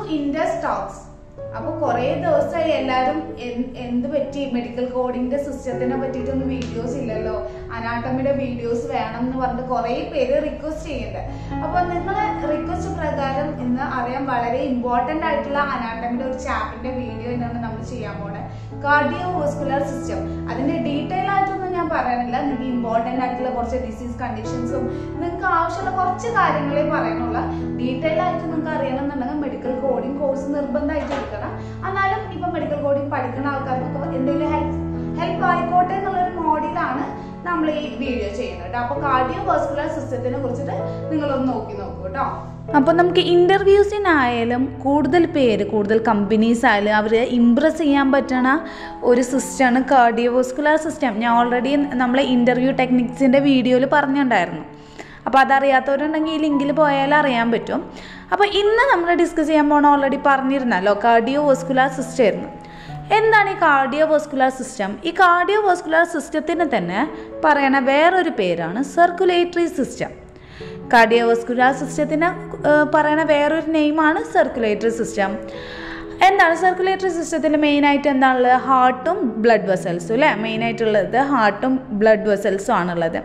Industalks. അപ്പോൾ കുറേ ദിവസമായി എല്ലാവരും എന്ത് പറ്റി മെഡിക്കൽ കോഡിങ്ങിന്റെ സിസ്റ്റത്തിനെ പറ്റിയിട്ടൊന്നും വീഡിയോസ് ഇല്ലല്ലോ, അനാട്ടമിയുടെ വീഡിയോസ് വേണം എന്ന് പറഞ്ഞിട്ട് കുറേ പേര് റിക്വസ്റ്റ് ചെയ്യുന്നുണ്ട്. അപ്പോൾ നിങ്ങളെ റിക്വസ്റ്റ് പ്രകാരം ഇന്ന് അറിയാൻ വളരെ ഇമ്പോർട്ടന്റ് ആയിട്ടുള്ള അനാട്ടമിയുടെ ഒരു ചാപ്റ്ററിന്റെ വീഡിയോ എന്നാണ് നമ്മൾ ചെയ്യാൻ പോണത്. Cardiovascular system. അതിന്റെ ഡീറ്റെയിൽ ആയിട്ടൊന്നും ഞാൻ പറയാനില്ല. നിങ്ങൾക്ക് ഇമ്പോർട്ടന്റ് ആയിട്ടുള്ള കുറച്ച് ഡിസീസ് കണ്ടീഷൻസും നിങ്ങൾക്ക് ആവശ്യമുള്ള കുറച്ച് കാര്യങ്ങളെ പറയാനുള്ള. ഡീറ്റെയിൽ ആയിട്ട് നിങ്ങൾക്ക് അറിയണമെന്നുണ്ടെങ്കിൽ മെഡിക്കൽ കോഡിംഗ് കോഴ്സ് നിർബന്ധമായിട്ട് എടുക്കണം. എന്നാലും ഇപ്പൊ മെഡിക്കൽ കോഡിംഗ് പഠിക്കുന്ന ആൾക്കാർക്ക് എന്തെങ്കിലും ഹെൽപ്പ് ആയിക്കോട്ടെ എന്നുള്ളൊരു മോഡിലാണ് നമ്മൾ ഈ വീഡിയോ ചെയ്യുന്നത്. അപ്പൊ കാർഡിയോവാസ്കുലർ സിസ്റ്റത്തിനെ കുറിച്ചിട്ട് നിങ്ങളൊന്ന് നോക്കൂ കേട്ടോ. അപ്പോൾ നമുക്ക് ഇൻ്റർവ്യൂസിനായാലും കൂടുതൽ കമ്പനീസ് ആയാലും അവർ ഇംപ്രസ് ചെയ്യാൻ പറ്റുന്ന ഒരു സിസ്റ്റമാണ് കാർഡിയോവാസ്കുലർ സിസ്റ്റം. ഞാൻ ഓൾറെഡി നമ്മളെ ഇൻ്റർവ്യൂ ടെക്നിക്സിൻ്റെ വീഡിയോയിൽ പറഞ്ഞിട്ടുണ്ടായിരുന്നു. അപ്പോൾ അതറിയാത്തവരുണ്ടെങ്കിൽ ഈ ലിങ്കിൽ പോയാൽ അറിയാൻ പറ്റും. അപ്പോൾ ഇന്ന് നമ്മൾ ഡിസ്കസ് ചെയ്യാൻ പോകണം ഓൾറെഡി പറഞ്ഞിരുന്നല്ലോ, കാർഡിയോവാസ്കുലർ സിസ്റ്റം ആയിരുന്നു. എന്താണ് ഈ കാർഡിയോവാസ്കുലർ സിസ്റ്റം? ഈ കാർഡിയോവാസ്കുലർ സിസ്റ്റത്തിന് തന്നെ പറയണ വേറൊരു പേരാണ് സർക്കുലേറ്ററി സിസ്റ്റം. കാർഡിയോവാസ്കുലർ സിസ്റ്റത്തിന് പറയുന്ന വേറൊരു നെയിമാണ് സർക്കുലേറ്ററി സിസ്റ്റം. എന്താണ് സർക്കുലേറ്ററി സിസ്റ്റത്തിൽ മെയിനായിട്ട് എന്താണുള്ളത്? ഹാർട്ടും ബ്ലഡ് വെസൽസും അല്ലേ മെയിനായിട്ടുള്ളത്. ഹാർട്ടും ബ്ലഡ് വെസൽസും ആണുള്ളത്.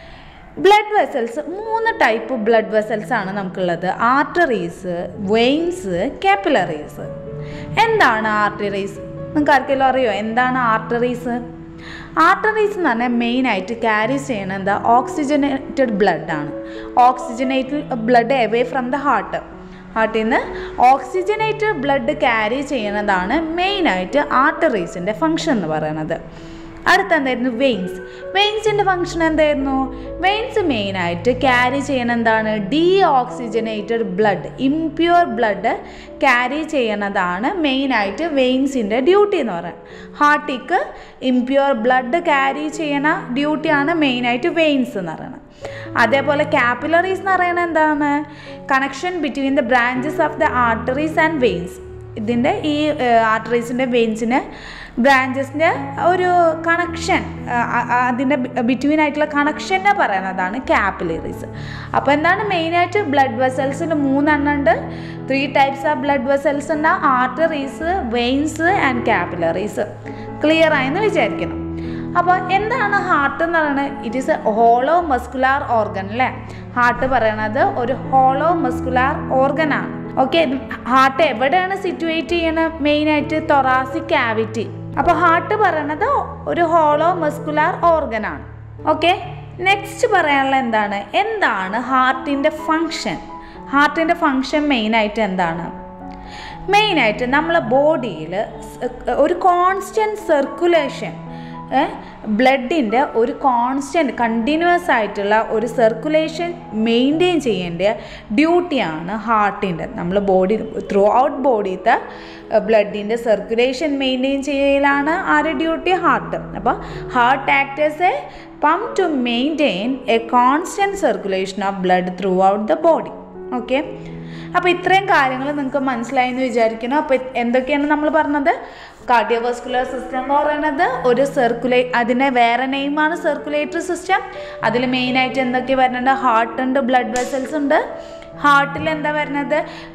Blood vessels 3 type blood vessels ആണ് നമുക്കുള്ളത്. Arteries, veins, capillaries. എന്താണ് ആർട്ടറീസ്? നിങ്ങൾക്ക് ആർക്കെങ്കിലും അറിയോ എന്താണ് ആർട്ടറീസ്? ആർട്ടറീസ് എന്ന് പറഞ്ഞാൽ മെയിനായിട്ട് ക്യാരി ചെയ്യണത് എന്താ? ഓക്സിജനേറ്റഡ് ബ്ലഡ് ആണ്. Oxygenated blood away from the ഹാർട്ടിൽ നിന്ന് ഓക്സിജനേറ്റഡ് ബ്ലഡ് ക്യാരി ചെയ്യണതാണ് മെയിനായിട്ട് ആർട്ടറീസിൻ്റെ ഫങ്ഷൻ എന്ന് പറയുന്നത്. അടുത്ത എന്തായിരുന്നു? വെയിൻസ്. വെയിൻസിൻ്റെ ഫങ്ഷൻ എന്തായിരുന്നു? വെയിൻസ് മെയിനായിട്ട് ക്യാരി ചെയ്യണ എന്താണ്? Deoxygenated blood, impure blood carry ചെയ്യണതാണ് മെയിനായിട്ട് വെയിൻസിൻ്റെ ഡ്യൂട്ടി എന്ന് പറയുന്നത്. ഹാർട്ടിക്ക് ഇംപ്യൂർ ബ്ലഡ് ക്യാരി ചെയ്യണ ഡ്യൂട്ടിയാണ് മെയിനായിട്ട് വെയിൻസ് എന്ന് പറയുന്നത്. അതേപോലെ കാപ്പിലറീസ് എന്ന് പറയുന്നത് എന്താണ്? Connection between the branches of the arteries and veins. ഇതിൻ്റെ ഈ ആർട്ടറീസിൻ്റെ വെയിൻസിൻ്റെ ബ്രാഞ്ചസിൻ്റെ ഒരു കണക്ഷൻ, അതിൻ്റെ ബിറ്റ്വീൻ ആയിട്ടുള്ള കണക്ഷനെ പറയുന്നതാണ് കാപ്പിലറീസ്. അപ്പോൾ എന്താണ് മെയിനായിട്ട് ബ്ലഡ് വെസൽസിൽ 3 എണ്ണം ഉണ്ട്. 3 ടൈപ്സ് ഓഫ് ബ്ലഡ് വെസൽസ് ഉണ്ട്: arteries, veins and capillaries. Clear ആയെന്ന് വിചാരിക്കണം. അപ്പോൾ എന്താണ് ഹാർട്ട് എന്ന് പറയുന്നത്? It is a hollow muscular organ അല്ലേ. ഹാർട്ട് പറയണത് ഒരു ഹോളോ മസ്കുലാർ ഓർഗൻ ആണ്. ഓക്കെ, ഹാർട്ട് എവിടെയാണ് സിറ്റുവേറ്റ് ചെയ്യണത്? മെയിനായിട്ട് തൊറാസിക് ക്യാവിറ്റി. അപ്പോൾ ഹാർട്ട് പറയണത് ഒരു ഹോളോ മസ്കുലാർ ഓർഗൻ ആണ്. ഓക്കെ, നെക്സ്റ്റ് പറയാനുള്ള എന്താണ് ഹാർട്ടിൻ്റെ ഫങ്ഷൻ? ഹാർട്ടിൻ്റെ ഫങ്ഷൻ മെയിനായിട്ട് എന്താണ്? മെയിനായിട്ട് നമ്മളെ ബോഡിയിൽ ഒരു കോൺസ്റ്റൻറ്റ് സർക്കുലേഷൻ, ബ്ലഡിൻ്റെ ഒരു കോൺസ്റ്റൻറ്റ് കണ്ടിന്യൂസ് ആയിട്ടുള്ള ഒരു സർക്കുലേഷൻ മെയിൻറ്റെയിൻ ചെയ്യേണ്ട ഡ്യൂട്ടിയാണ് ഹാർട്ടിൻ്റെ. നമ്മൾ ബോഡി ത്രൂ ഔട്ട് ബോഡിത്തെ ബ്ലഡിൻ്റെ സർക്കുലേഷൻ മെയിൻറ്റെയിൻ ചെയ്യലാണ് ആരുടെ ഡ്യൂട്ടി? ഹാർട്ട്. അപ്പോൾ heart act as a pump to maintain a constant circulation of blood throughout the body. Okay, അപ്പോൾ ഇത്രയും കാര്യങ്ങൾ നിങ്ങൾക്ക് മനസ്സിലായി എന്ന് വിചാരിക്കുന്നു. അപ്പോൾ എന്തൊക്കെയാണ് നമ്മൾ പറഞ്ഞത്? കാർഡിയോവാസ്കുലർ സിസ്റ്റം എന്ന് പറയുന്നത് ഒരു അതിൻ്റെ വേറെ നെയിമാണ് സർക്കുലേറ്ററി സിസ്റ്റം. അതിൽ മെയിനായിട്ട് എന്തൊക്കെ വരുന്നുണ്ട്? ഹാർട്ട് ഉണ്ട്, ബ്ലഡ് വെസൽസ് ഉണ്ട്. ഹാർട്ടിൽ എന്താ വരുന്നത്?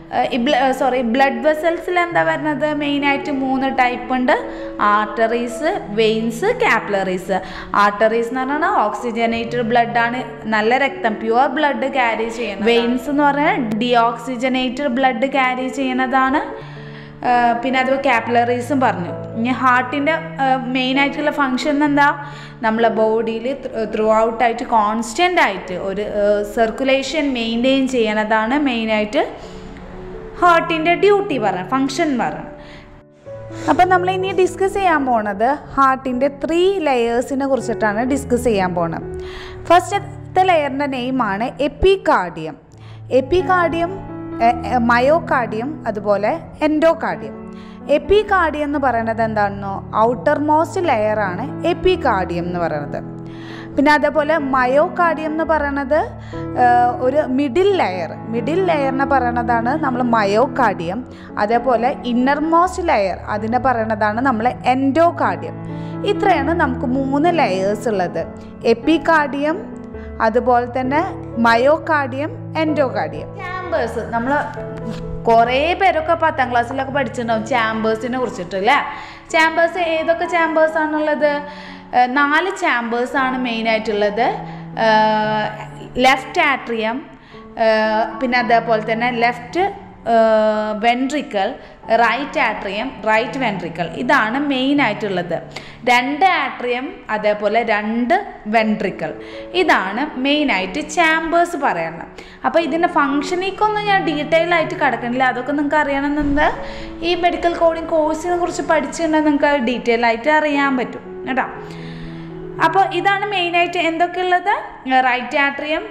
ബ്ലഡ് വെസൽസിൽ എന്താ വരുന്നത്? മെയിനായിട്ട് 3 ടൈപ്പ് ഉണ്ട്: ആർട്ടറീസ്, വെയിൻസ്, കാപ്പിലറീസ്. ആർട്ടറീസ് എന്ന് പറഞ്ഞാൽ ഓക്സിജനേറ്റഡ് ബ്ലഡ് ആണ്, നല്ല രക്തം, പ്യുവർ ബ്ലഡ് ക്യാരി ചെയ്യുന്നത്. വെയിൻസ് എന്ന് പറഞ്ഞാൽ ഡിയോക്സിജനേറ്റഡ് ബ്ലഡ് ക്യാരി ചെയ്യുന്നതാണ്. പിന്നെ അത് കാപ്പിലറീസും പറഞ്ഞു. ഇനി ഹാർട്ടിൻ്റെ മെയിനായിട്ടുള്ള ഫങ്ഷൻ എന്താ? നമ്മളെ ബോഡിയിൽ ത്രൂ ഔട്ടായിട്ട് കോൺസ്റ്റൻ്റ് ആയിട്ട് ഒരു സർക്കുലേഷൻ മെയിൻറ്റെയിൻ ചെയ്യണതാണ് മെയിനായിട്ട് ഹാർട്ടിൻ്റെ ഡ്യൂട്ടി പറയണം, ഫങ്ഷൻ പറയണം. അപ്പം നമ്മൾ ഇനി ഡിസ്കസ് ചെയ്യാൻ പോണത് ഹാർട്ടിൻ്റെ 3 ലെയേഴ്സിനെ കുറിച്ചിട്ടാണ് ഡിസ്കസ് ചെയ്യാൻ പോണത്. ഫസ്റ്റത്തെ ലെയറിൻ്റെ നെയിമാണ് എപ്പികാർഡിയം. എപ്പികാർഡിയം, മയോകാർഡിയം, അതുപോലെ എൻഡോകാർഡിയം. എപ്പികാർഡിയം എന്ന് പറയുന്നത് എന്താണെന്നോ? ഔട്ടർ മോസ്റ്റ് ലെയറാണ് എപ്പികാർഡിയം എന്ന് പറയുന്നത്. പിന്നെ അതേപോലെ മയോകാർഡിയം എന്ന് പറയുന്നത് ഒരു മിഡിൽ ലെയറിനെ പറയണതാണ് നമ്മൾ മയോകാർഡിയം. അതേപോലെ ഇന്നർമോസ്റ്റ് ലെയർ അതിനെ പറയണതാണ് നമ്മൾ എൻഡോകാർഡിയം. ഇത്രയാണ് നമുക്ക് 3 ലെയേഴ്സ് ഉള്ളത്: എപ്പികാർഡിയം, അതുപോലെ തന്നെ മയോകാർഡിയം, എൻഡോകാർഡിയം. ക്യാമ്പേഴ്സ് നമ്മൾ കുറേ പേരൊക്കെ 10ാം ക്ലാസ്സിലൊക്കെ പഠിച്ചിട്ടുണ്ടാവും ചാമ്പേഴ്സിനെ കുറിച്ചിട്ട് അല്ലേ. ചാമ്പേഴ്സ് ഏതൊക്കെ ചാമ്പേഴ്സാണുള്ളത്? 4 ചാമ്പേഴ്സാണ് മെയിനായിട്ടുള്ളത്. ലെഫ്റ്റ് ആട്രിയം, പിന്നെ അതേപോലെ തന്നെ left ventricle, right atrium, right ventricle. ഇതാണ് മെയിനായിട്ടുള്ളത്. 2 ആട്രിയം അതേപോലെ 2 വെൻട്രിക്കൽ. ഇതാണ് മെയിനായിട്ട് ചാമ്പേഴ്സ് പറയുന്നത്. അപ്പോൾ ഇതിൻ്റെ ഫങ്ഷനിക്കൊന്നും ഞാൻ ഡീറ്റെയിൽ ആയിട്ട് കിടക്കണില്ല. അതൊക്കെ നിങ്ങൾക്ക് അറിയണമെന്നുണ്ട് ഈ മെഡിക്കൽ കോഡിങ് കോഴ്സിനെ കുറിച്ച് പഠിച്ചിട്ടുണ്ടെങ്കിൽ നിങ്ങൾക്ക് ഡീറ്റെയിൽ ആയിട്ട് അറിയാൻ പറ്റും കേട്ടോ. അപ്പോൾ ഇതാണ് മെയിനായിട്ട് എന്തൊക്കെയുള്ളത്? റൈറ്റ് ആട്രിയം,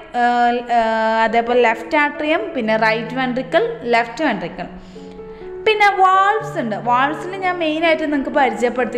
അതേപോലെ ലെഫ്റ്റ് ആട്രിയം, പിന്നെ റൈറ്റ് വെൻട്രിക്കൽ, ലെഫ്റ്റ് വെൻട്രിക്കൽ. പിന്നെ വാൾവ്സ് ഉണ്ട്. വാൾവ്സിൽ ഞാൻ മെയിനായിട്ട് നിങ്ങൾക്ക് പരിചയപ്പെടുത്തി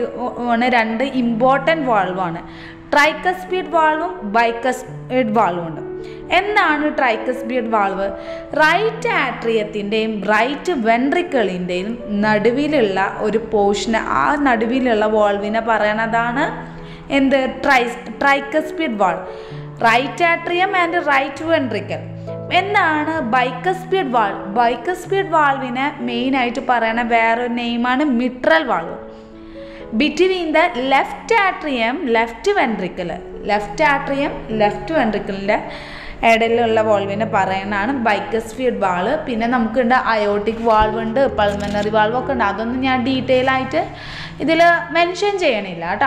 2 ഇമ്പോർട്ടൻറ്റ് വാൾവാണ്. ട്രൈക്കസ്പിഡ് വാൾവും ബൈക്കസ്പിഡ് വാൾവും ഉണ്ട്. എന്താണ് ട്രൈക്കസ്പിഡ് വാൾവ്? റൈറ്റ് ആട്രിയത്തിൻ്റെയും റൈറ്റ് വെൻട്രിക്കിളിൻ്റെയും നടുവിലുള്ള ഒരു പോർഷന്, ആ നടുവിലുള്ള വാൾവിനെ പറയണതാണ് എന്ത്? Tricuspid valve. Right atrium and right ventricle. എന്താണ് ബൈക്കസ്പിഡ് വാൾവ്? ബൈക്കസ്പിഡ് വാൾവിനെ മെയിനായിട്ട് പറയണ വേറൊരു നെയിമാണ് mitral valve. Between the left atrium left ventricle, left atrium left വെൻട്രിക്കലിൻ്റെ ഇടയിലുള്ള വാൾവിനെ പറയുന്നതാണ് ബൈക്കസ്പിഡ് വാൾവ്. പിന്നെ നമുക്കുണ്ട് അയോട്ടിക് വാൾവ് ഉണ്ട്, പൾമനറി വാൾവ് ഒക്കെ ഉണ്ട്. അതൊന്നും ഞാൻ ഡീറ്റെയിൽ ആയിട്ട് ഇതിൽ മെൻഷൻ ചെയ്യണില്ല കേട്ടോ.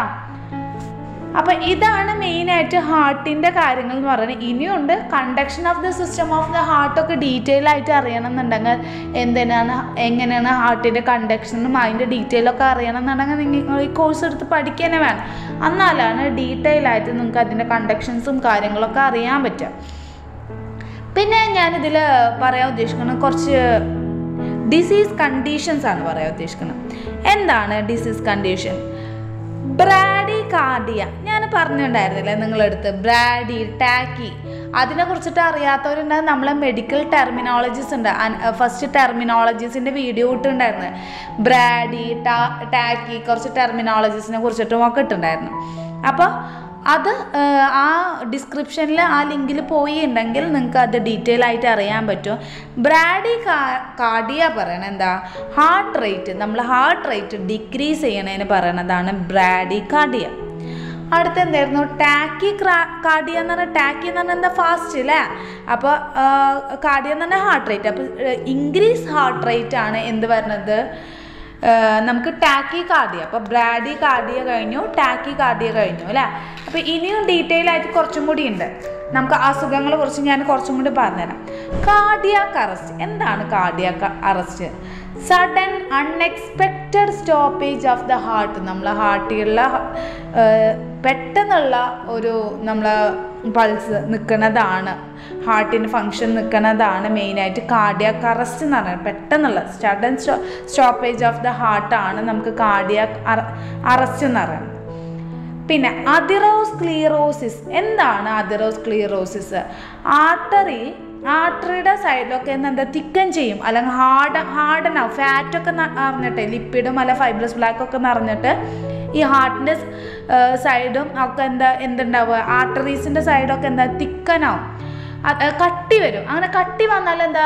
അപ്പോൾ ഇതാണ് മെയിനായിട്ട് ഹാർട്ടിൻ്റെ കാര്യങ്ങൾ എന്ന് പറയുന്നത്. ഇനിയുണ്ട് conduction of the system of the ഹാർട്ടൊക്കെ ഡീറ്റെയിൽ ആയിട്ട് അറിയണമെന്നുണ്ടെങ്കിൽ എങ്ങനെയാണ് ഹാർട്ടിൻ്റെ കണ്ടക്ഷനും അതിൻ്റെ ഡീറ്റെയിലൊക്കെ അറിയണമെന്നുണ്ടെങ്കിൽ നിങ്ങൾ ഈ കോഴ്സ് എടുത്ത് പഠിക്കാനേ വേണം. എന്നാലാണ് ഡീറ്റെയിൽ ആയിട്ട് നിങ്ങൾക്ക് അതിൻ്റെ കണ്ടക്ഷൻസും കാര്യങ്ങളൊക്കെ അറിയാൻ പറ്റുക. പിന്നെ ഞാനിതിൽ പറയാൻ ഉദ്ദേശിക്കുന്നത് കുറച്ച് ഡിസീസ് കണ്ടീഷൻസ് ആണ് പറയാൻ ഉദ്ദേശിക്കുന്നത്. എന്താണ് ഡിസീസ് കണ്ടീഷൻ? ബ്രാഡികാർഡിയ ഞാൻ പറഞ്ഞിട്ടുണ്ടായിരുന്നില്ലേ നിങ്ങളടുത്ത്? ബ്രാഡി, ടാക്കി, അതിനെ കുറിച്ചിട്ട് അറിയാത്തവരുണ്ടാകും. നമ്മളെ മെഡിക്കൽ ടെർമിനോളജീസ് ഉണ്ട്. ഫസ്റ്റ് ടെർമിനോളജീസിൻ്റെ വീഡിയോ ഇട്ടുണ്ടായിരുന്നു. ബ്രാഡി, ടാക്കി, കുറച്ച് ടെർമിനോളജീസിനെ കുറിച്ചിട്ടും ഒക്കെ ഇട്ടുണ്ടായിരുന്നു. അപ്പോൾ അത് ആ ഡിസ്ക്രിപ്ഷനിൽ ആ ലിങ്കിൽ പോയി ഉണ്ടെങ്കിൽ നിങ്ങൾക്ക് അത് ഡീറ്റെയിൽ ആയിട്ട് അറിയാൻ പറ്റും. ബ്രാഡികാർഡിയ പറയണത് എന്താ? ഹാർട്ട് റേറ്റ്, നമ്മൾ ഹാർട്ട് റേറ്റ് ഡിക്രീസ് ചെയ്യണതിന് പറയണതാണ് ബ്രാഡികാർഡിയ. അടുത്ത് എന്തായിരുന്നു? ടാക്കി കാർഡിയ എന്ന് പറഞ്ഞാൽ, ടാക്കി എന്ന് പറഞ്ഞാൽ എന്താ? ഫാസ്റ്റ് അല്ലേ. അപ്പോൾ കാർഡിയ എന്ന് പറഞ്ഞാൽ ഹാർട്ട് റേറ്റ്. അപ്പോൾ ഇൻക്രീസ് ഹാർട്ട് റേറ്റ് ആണ് എന്ത് വരുന്നത്? നമുക്ക് ടാക്കി കാർഡിയ. അപ്പോൾ ബ്രാഡി കാർഡിയ കഴിഞ്ഞു, ടാക്കി കാർഡിയ കഴിഞ്ഞു അല്ലേ. അപ്പോൾ ഇനിയും ഡീറ്റെയിൽ ആയിട്ട് കുറച്ചും കൂടി ഉണ്ട്. നമുക്ക് അസുഖങ്ങളെ കുറിച്ച് ഞാൻ കുറച്ചും കൂടി പറഞ്ഞുതരാം. Cardiac arrest. എന്താണ് cardiac arrest? Sudden unexpected stoppage of the heart. നമ്മളെ ഹാർട്ടിലുള്ള പെട്ടെന്നുള്ള ഒരു നമ്മളെ പൾസ് നിൽക്കുന്നതാണ്, ഹാർട്ടിന് ഫങ്ഷൻ നിൽക്കുന്നതാണ് മെയിനായിട്ട് കാർഡിയാക് അറസ്റ്റ് എന്ന് പറയുന്നത്. പെട്ടെന്നുള്ള സഡൻ സ്റ്റോപ്പേജ് ഓഫ് ദ ഹാർട്ടാണ് നമുക്ക് കാർഡിയാക് അറസ്റ്റ് എന്ന് പറയുന്നത്. പിന്നെ അതിറോസ്ക്ലീറോസിസ്. എന്താണ് അതിറോസ്ക്ലീറോസിസ്? ആർട്ടറിയുടെ സൈഡിലൊക്കെ എന്താ തിക്കൻ ചെയ്യും, അല്ലെങ്കിൽ ഹാർഡനാവും. ഫാറ്റൊക്കെ നിറഞ്ഞിട്ട്, ലിപ്പിഡും അല്ല ഫൈബ്രസ് ബ്ലാക്കൊക്കെ നിറഞ്ഞിട്ട് ഈ ഹാർട്ടിൻ്റെ സൈഡും ഒക്കെ എന്തുണ്ടാവുക? ആർട്ടറീസിൻ്റെ സൈഡൊക്കെ എന്താ തിക്കനാവും, കട്ടി വരും. അങ്ങനെ കട്ടി വന്നാൽ എന്താ?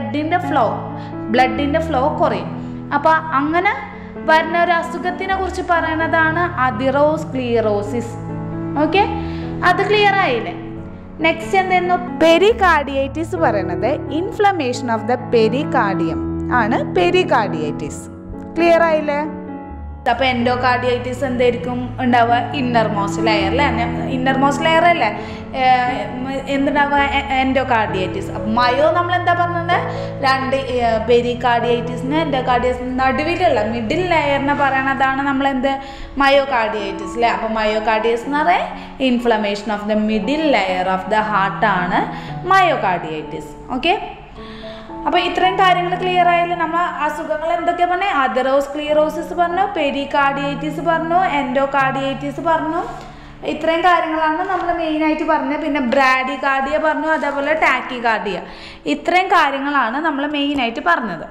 ബ്ലഡിൻ്റെ ഫ്ലോ കുറയും. അപ്പോൾ അങ്ങനെ വരുന്ന ഒരു അസുഖത്തിനെ കുറിച്ച് പറയുന്നതാണ് അതിറോസ്ക്ലീറോസിസ്. ഓക്കെ, അത് ക്ലിയർ ആയില്ലേ? നെക്സ്റ്റ് എന്തായിരുന്നു? പെരികാർഡിയൈറ്റിസ് പറയണത് ഇൻഫ്ലമേഷൻ ഓഫ് ദ പെരികാർഡിയം ആണ് പെരികാർഡിയൈറ്റിസ്. ക്ലിയർ ആയില്ലേ? അപ്പോൾ എൻഡോകാർഡിയൈറ്റിസ് എന്തായിരിക്കും ഉണ്ടാവുക? ഇന്നർമോസ്റ്റ് ലെയർ അല്ലേ, ഇന്നർമോസ്റ്റ് ലെയർ അല്ലേ എന്തുണ്ടാവുക? എൻഡോകാർഡിയൈറ്റിസ്. അപ്പം മയോ നമ്മൾ എന്താ പറഞ്ഞത്? 2 പെരികാർഡിയൈറ്റിസിന് എൻഡോകാർഡിയൈറ്റിസ് നടുവിലുള്ള മിഡിൽ ലെയറിനെ പറയണതാണ് നമ്മളെന്ത്? മയോകാർഡിയൈറ്റിസ് അല്ലേ. അപ്പോൾ മയോകാർഡിയസ് എന്ന് പറയാൻ inflammation of the middle layer of the ഹാർട്ടാണ് മയോകാർഡിയൈറ്റിസ്. ഓക്കെ, അപ്പോൾ ഇത്രയും കാര്യങ്ങൾ ക്ലിയർ ആയാലും നമ്മൾ അസുഖങ്ങൾ എന്തൊക്കെ പറഞ്ഞു? അതിറോസ്ക്ലീറോസിസ് പറഞ്ഞു, പെരികാർഡിയൈറ്റിസ് പറഞ്ഞു, എൻഡോകാർഡിയൈറ്റിസ് പറഞ്ഞു. ഇത്രയും കാര്യങ്ങളാണ് നമ്മൾ മെയിനായിട്ട് പറഞ്ഞത്. പിന്നെ ബ്രാഡികാർഡിയ പറഞ്ഞു, അതേപോലെ ടാക്കികാർഡിയ. ഇത്രയും കാര്യങ്ങളാണ് നമ്മൾ മെയിനായിട്ട് പറഞ്ഞത്.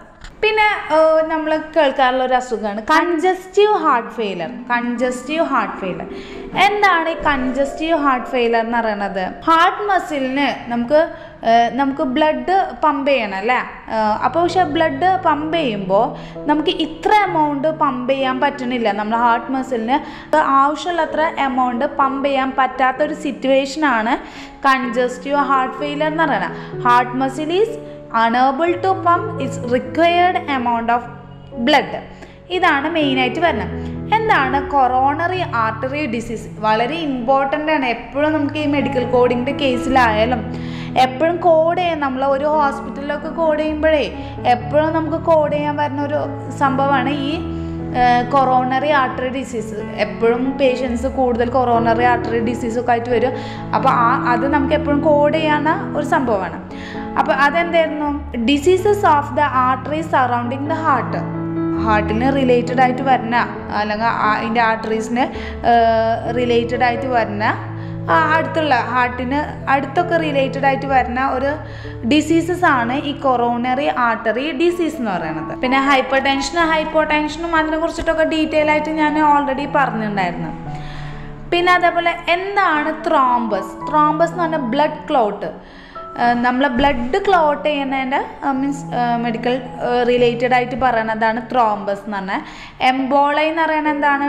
പിന്നെ നമ്മൾ കേൾക്കാറുള്ള ഒരു അസുഖമാണ് congestive heart failure. Congestive heart failure എന്താണ് ഈ കൺജസ്റ്റീവ് ഹാർട്ട് ഫെയിലർ എന്ന് പറയുന്നത്? ഹാർട്ട് മസിലിന് നമുക്ക് ബ്ലഡ് പമ്പ് ചെയ്യണം അല്ലേ? അപ്പോൾ പക്ഷെ ബ്ലഡ് പമ്പ് ചെയ്യുമ്പോൾ നമുക്ക് ഇത്ര എമൗണ്ട് പമ്പ് ചെയ്യാൻ പറ്റണില്ല. നമ്മൾ ഹാർട്ട് മസിലിന് ആവശ്യമുള്ളത്ര എമൗണ്ട് പമ്പ് ചെയ്യാൻ പറ്റാത്തൊരു സിറ്റുവേഷനാണ് കൺജസ്റ്റീവ് ഹാർട്ട് ഫെയിലർ എന്ന് പറയുന്നത്. Heart muscle is unable to pump its required amount of blood. ഇതാണ് മെയിനായിട്ട് വരുന്നത്. എന്താണ് കൊറോണറി ആർട്ടറി ഡിസീസ്? വളരെ ഇമ്പോർട്ടൻ്റ് ആണ്. എപ്പോഴും നമുക്ക് ഈ മെഡിക്കൽ കോഡിങ്ങിൻ്റെ കേസിലായാലും എപ്പോഴും കോഡ് ചെയ്യാൻ, നമ്മൾ ഒരു ഹോസ്പിറ്റലിലൊക്കെ കോഡ് ചെയ്യുമ്പോഴേ എപ്പോഴും നമുക്ക് കോഡ് ചെയ്യാൻ വരുന്ന ഒരു സംഭവമാണ് ഈ കൊറോണറി ആർട്ടറി ഡിസീസ്. എപ്പോഴും പേഷ്യൻസ് കൂടുതൽ കൊറോണറി ആർട്ടറി ഡിസീസൊക്കെ ആയിട്ട് വരും. അപ്പോൾ അത് നമുക്ക് എപ്പോഴും കോഡ് ചെയ്യാവുന്ന ഒരു സംഭവമാണ്. അപ്പോൾ അതെന്തായിരുന്നു? Diseases of the arteries surrounding the heart. ഹാർട്ടിന് റിലേറ്റഡ് ആയിട്ട് വരുന്ന, അല്ലെങ്കിൽ അതിൻ്റെ ആർട്ടറീസിന് റിലേറ്റഡ് ആയിട്ട് വരുന്ന, അടുത്തുള്ള ഹാർട്ടിന് അടുത്തൊക്കെ റിലേറ്റഡ് ആയിട്ട് വരുന്ന ഒരു ഡിസീസസ് ആണ് ഈ കൊറോണറി ആർട്ടറി ഡിസീസ് എന്ന് പറയുന്നത്. പിന്നെ ഹൈപ്പോടെൻഷനും അതിനെ കുറിച്ചിട്ടൊക്കെ ഡീറ്റെയിൽ ആയിട്ട് ഞാൻ ഓൾറെഡി പറഞ്ഞിട്ടുണ്ടായിരുന്നു. പിന്നെ അതേപോലെ എന്താണ് ത്രോംബസ്? ത്രോംബസ് എന്ന് പറഞ്ഞാൽ ബ്ലഡ് ക്ലോട്ട്. നമ്മളെ ബ്ലഡ് ക്ലോട്ട് ചെയ്യുന്നതിൻ്റെ മീൻസ് മെഡിക്കൽ റിലേറ്റഡ് ആയിട്ട് പറയുന്നതാണ് ത്രോംബസ് എന്ന് പറഞ്ഞാൽ. എംബോളൈ എന്ന് പറയുന്നത് എന്താണ്?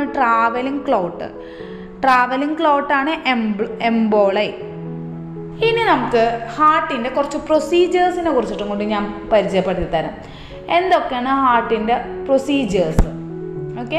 ട്രാവലിംഗ് ക്ലോട്ടാണ് എംബോളൈ. ഇനി നമുക്ക് ഹാർട്ടിൻ്റെ കുറച്ച് പ്രൊസീജിയേഴ്സിനെ കുറിച്ചിട്ടും കൂടി ഞാൻ പരിചയപ്പെടുത്തി തരാം. എന്തൊക്കെയാണ് ഹാർട്ടിൻ്റെ പ്രൊസീജിയേഴ്സ്? ഓക്കെ,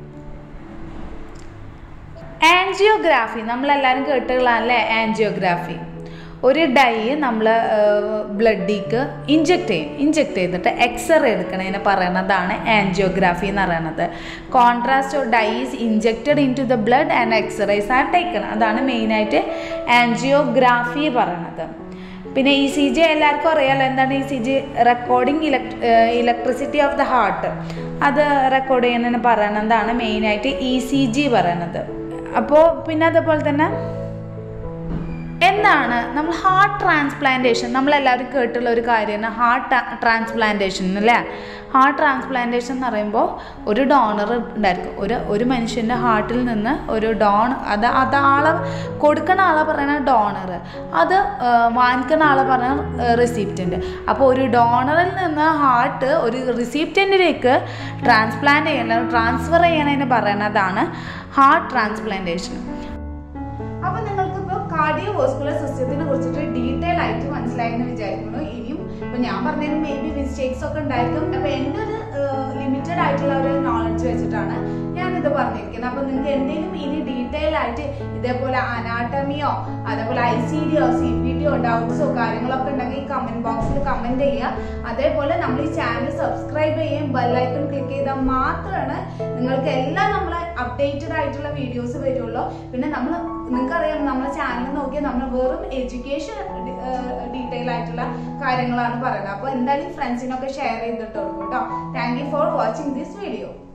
ആൻജിയോഗ്രാഫി നമ്മളെല്ലാവരും കേട്ടുകളാണല്ലേ? ആൻജിയോഗ്രാഫി ഒരു ഡൈ നമ്മൾ ബ്ലഡിലേക്ക് ഇഞ്ചെക്ട് ചെയ്തിട്ട് എക്സ്റേ എടുക്കണതിനെ പറയുന്നതാണ് ആൻജിയോഗ്രാഫി എന്ന് പറയുന്നത്. Contrast dye is injected into the blood and x-rays are taken. അതാണ് മെയിനായിട്ട് ആൻജിയോഗ്രാഫി പറയണത്. പിന്നെ ECG എല്ലാവർക്കും അറിയാമല്ലോ. എന്താണ് ECG? Recording electricity of the heart. അത് റെക്കോർഡ് ചെയ്യുന്നതിന് പറയുന്നതാണ് മെയിനായിട്ട് ECG പറയണത്. അപ്പോൾ പിന്നെ അതേപോലെ തന്നെ എന്താണ് നമ്മൾ ഹാർട്ട് ട്രാൻസ്പ്ലാന്റേഷൻ? നമ്മളെല്ലാവരും കേട്ടുള്ള ഒരു കാര്യമാണ് ഹാർട്ട് ട്രാൻസ്പ്ലാന്റേഷൻ അല്ലേ? ഹാർട്ട് ട്രാൻസ്പ്ലാന്റേഷൻ എന്ന് പറയുമ്പോൾ ഒരു ഡോണർ ഉണ്ടായിരിക്കും. ഒരു മനുഷ്യൻ്റെ ഹാർട്ടിൽ നിന്ന് ഒരു ആളെ കൊടുക്കുന്ന ആളെ പറയുന്ന ഡോണർ, അത് വാങ്ങിക്കുന്ന ആളെ പറയുന്ന റെസിപ്റ്റൻ്റ്. അപ്പോൾ ഒരു ഡോണറിൽ നിന്ന് ഹാർട്ട് ഒരു റെസിപ്റ്റൻറ്റിലേക്ക് ട്രാൻസ്ഫർ ചെയ്യണതിന് പറയുന്നതാണ് ഹാർട്ട് ട്രാൻസ്പ്ലാന്റേഷൻ. അപ്പോൾ നിങ്ങൾക്കിപ്പോൾ കാർഡിയോവാസ്കുലർ സിസ്റ്റത്തിനെ കുറിച്ചിട്ട് ഡീറ്റെയിൽ ആയിട്ട് മനസ്സിലായെന്ന് വിചാരിക്കുന്നു. ഇനിയും ഇപ്പൊ ഞാൻ പറഞ്ഞതിന് മേ ബി മിസ്റ്റേക്സ് ഒക്കെ ഉണ്ടായിരിക്കും. അപ്പൊ എൻ്റെ ഒരു ലിമിറ്റഡ് ആയിട്ടുള്ള ഒരു നോളജ് വെച്ചിട്ടാണ് ഞാനിത് പറഞ്ഞിരിക്കുന്നത്. അപ്പൊ നിങ്ങൾക്ക് എന്തെങ്കിലും ഇനി ഡീറ്റെയിൽ ആയിട്ട് ഇതേപോലെ അനാട്ടമിയോ അതേപോലെ ICDയോ CPTയോ ഡൗട്ട്സോ കാര്യങ്ങളൊക്കെ ഉണ്ടെങ്കിൽ കമന്റ് ബോക്സിൽ കമന്റ് ചെയ്യുക. അതേപോലെ നമ്മൾ ഈ ചാനൽ സബ്സ്ക്രൈബ് ചെയ്യുകയും ബെല്ലൈക്കൺ ക്ലിക്ക് ചെയ്താൽ മാത്രമാണ് നിങ്ങൾക്ക് എല്ലാം നമ്മൾ അപ്ഡേറ്റഡ് ആയിട്ടുള്ള വീഡിയോസ് വരുള്ളൂ. പിന്നെ നിങ്ങൾക്കറിയാം നമ്മുടെ ചാനൽ നോക്കിയാൽ നമ്മൾ വെറും എഡ്യൂക്കേഷൻ ഡീറ്റെയിൽ ആയിട്ടുള്ള കാര്യങ്ങളാണ് പറയുന്നത്. അപ്പോൾ എന്തായാലും ഫ്രണ്ട്സിനൊക്കെ ഷെയർ ചെയ്തിട്ട് കൊടുക്കും കേട്ടോ. Thank you for watching this video.